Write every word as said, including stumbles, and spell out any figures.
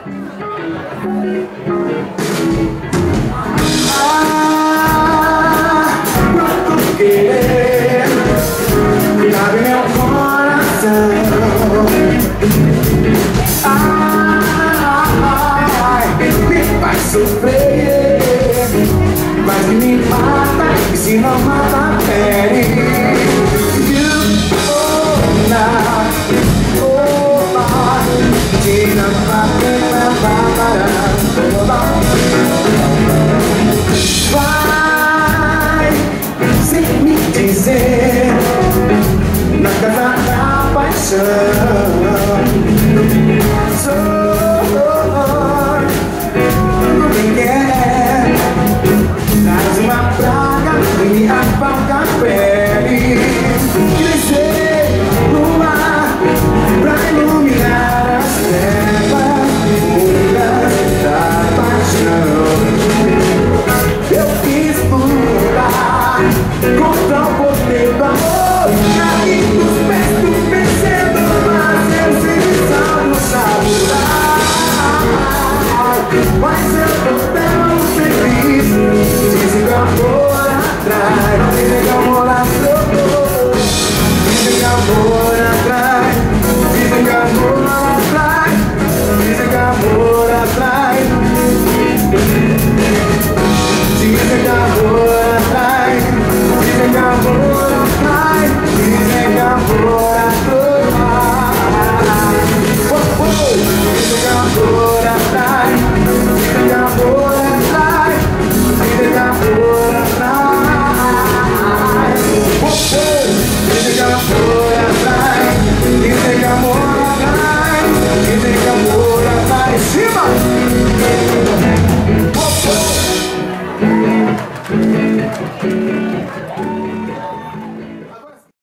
Ah, quanto querer cabe meu coração. Ai, me faz sofrer, mas me mata, e se não mata, pere. Vai sem me dizer na casa da paixão. Sou não me quer, traz uma praga e me apaga a pele. Crescer no ar pra iluminar as trevas mudas da paixão. Eu quis pular contra o poder do amor, caí nos pés do vencedor, mas eu sei não sabular. Mas eu tô tão feliz, dizem que amor atrai, dizem que amor atrai, dizem que amor atrai, dizem que amor atrai, dizem que amor atrai. Dizem que amor atrai, dizem que amor atrai, dizem que amor atrai. Dizem que amor atrai, dizem que amor atrai, dizem que amor atrai. Dizem que amor atrai, dizem que amor atrai, dizem que amor atrai. Em cima! Thank you.